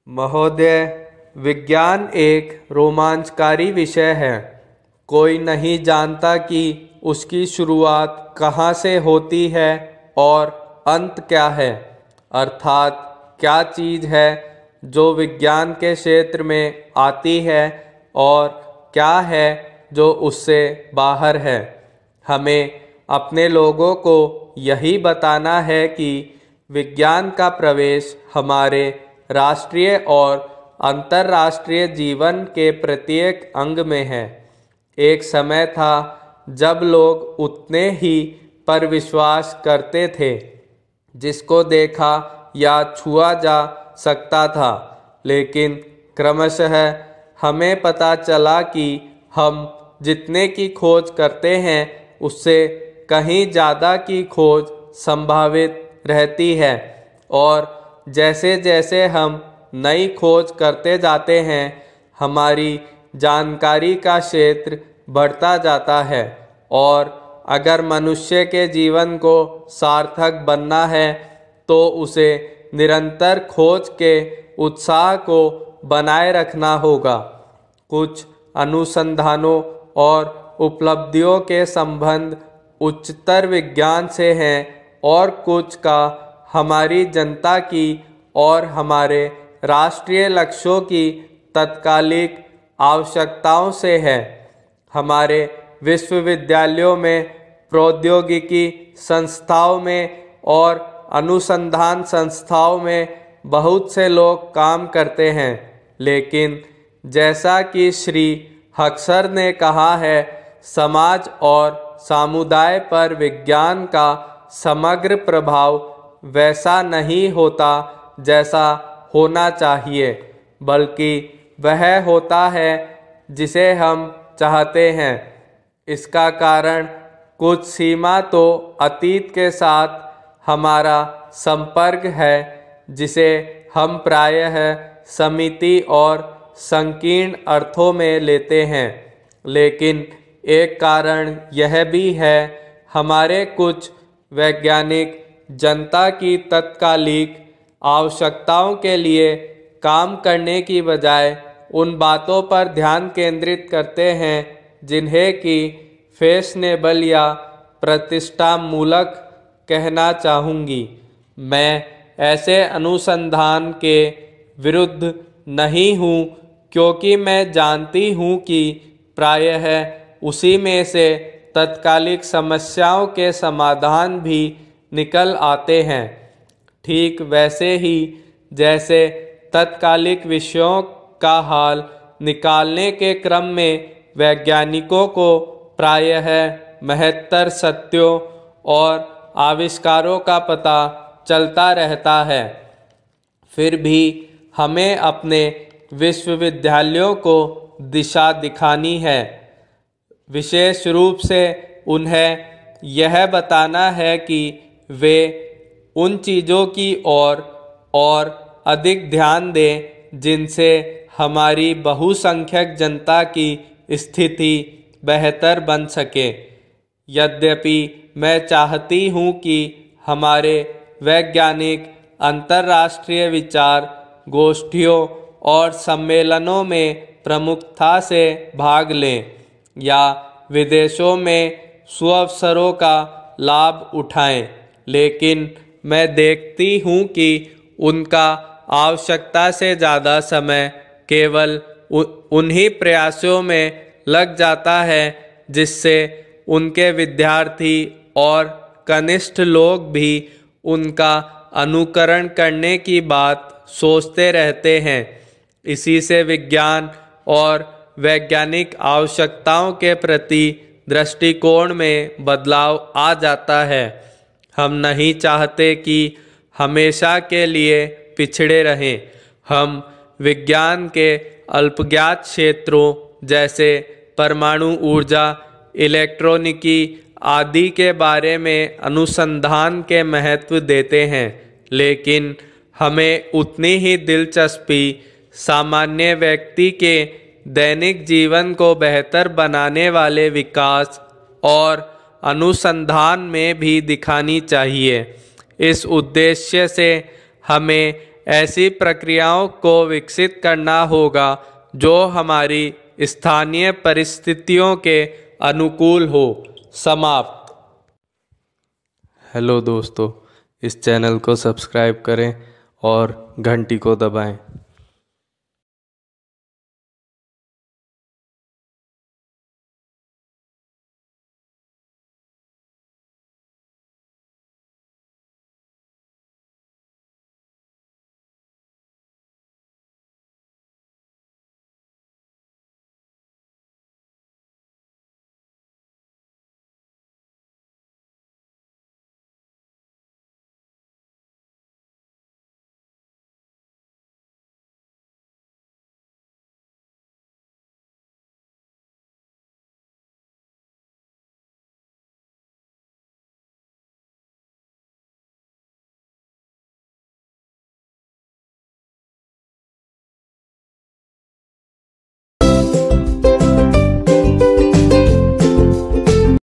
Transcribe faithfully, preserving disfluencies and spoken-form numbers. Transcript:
महोदय, विज्ञान एक रोमांचकारी विषय है। कोई नहीं जानता कि उसकी शुरुआत कहाँ से होती है और अंत क्या है, अर्थात क्या चीज़ है जो विज्ञान के क्षेत्र में आती है और क्या है जो उससे बाहर है। हमें अपने लोगों को यही बताना है कि विज्ञान का प्रवेश हमारे राष्ट्रीय और अंतर्राष्ट्रीय जीवन के प्रत्येक अंग में है। एक समय था जब लोग उतने ही पर विश्वास करते थे जिसको देखा या छुआ जा सकता था, लेकिन क्रमशः हमें पता चला कि हम जितने की खोज करते हैं उससे कहीं ज़्यादा की खोज संभावित रहती है, और जैसे जैसे हम नई खोज करते जाते हैं हमारी जानकारी का क्षेत्र बढ़ता जाता है। और अगर मनुष्य के जीवन को सार्थक बनना है तो उसे निरंतर खोज के उत्साह को बनाए रखना होगा। कुछ अनुसंधानों और उपलब्धियों के संबंध उच्चतर विज्ञान से हैं और कुछ का हमारी जनता की और हमारे राष्ट्रीय लक्ष्यों की तत्कालिक आवश्यकताओं से है। हमारे विश्वविद्यालयों में, प्रौद्योगिकी संस्थाओं में और अनुसंधान संस्थाओं में बहुत से लोग काम करते हैं, लेकिन जैसा कि श्री हक्सर ने कहा है, समाज और समुदाय पर विज्ञान का समग्र प्रभाव वैसा नहीं होता जैसा होना चाहिए, बल्कि वह होता है जिसे हम चाहते हैं। इसका कारण कुछ सीमा तो अतीत के साथ हमारा संपर्क है, जिसे हम प्रायः समिति और संकीर्ण अर्थों में लेते हैं, लेकिन एक कारण यह भी है, हमारे कुछ वैज्ञानिक जनता की तत्कालिक आवश्यकताओं के लिए काम करने की बजाय उन बातों पर ध्यान केंद्रित करते हैं जिन्हें कि फैशनेबल या प्रतिष्ठामूलक कहना चाहूँगी। मैं ऐसे अनुसंधान के विरुद्ध नहीं हूँ, क्योंकि मैं जानती हूँ कि प्रायः उसी में से तत्कालिक समस्याओं के समाधान भी निकल आते हैं। ठीक वैसे ही जैसे तत्कालिक विषयों का हाल निकालने के क्रम में वैज्ञानिकों को प्रायः महत्तर सत्यों और आविष्कारों का पता चलता रहता है, फिर भी हमें अपने विश्वविद्यालयों को दिशा दिखानी है। विशेष रूप से उन्हें यह बताना है कि वे उन चीज़ों की ओर और अधिक ध्यान दें जिनसे हमारी बहुसंख्यक जनता की स्थिति बेहतर बन सके। यद्यपि मैं चाहती हूँ कि हमारे वैज्ञानिक अंतर्राष्ट्रीय विचार गोष्ठियों और सम्मेलनों में प्रमुखता से भाग लें या विदेशों में सुअवसरों का लाभ उठाएं, लेकिन मैं देखती हूँ कि उनका आवश्यकता से ज़्यादा समय केवल उन्हीं प्रयासों में लग जाता है जिससे उनके विद्यार्थी और कनिष्ठ लोग भी उनका अनुकरण करने की बात सोचते रहते हैं। इसी से विज्ञान और वैज्ञानिक आवश्यकताओं के प्रति दृष्टिकोण में बदलाव आ जाता है। हम नहीं चाहते कि हमेशा के लिए पिछड़े रहें। हम विज्ञान के अल्पज्ञात क्षेत्रों जैसे परमाणु ऊर्जा, इलेक्ट्रॉनिकी आदि के बारे में अनुसंधान के महत्व देते हैं, लेकिन हमें उतनी ही दिलचस्पी सामान्य व्यक्ति के दैनिक जीवन को बेहतर बनाने वाले विकास और अनुसंधान में भी दिखानी चाहिए। इस उद्देश्य से हमें ऐसी प्रक्रियाओं को विकसित करना होगा जो हमारी स्थानीय परिस्थितियों के अनुकूल हो। समाप्त। हेलो दोस्तों, इस चैनल को सब्सक्राइब करें और घंटी को दबाएं।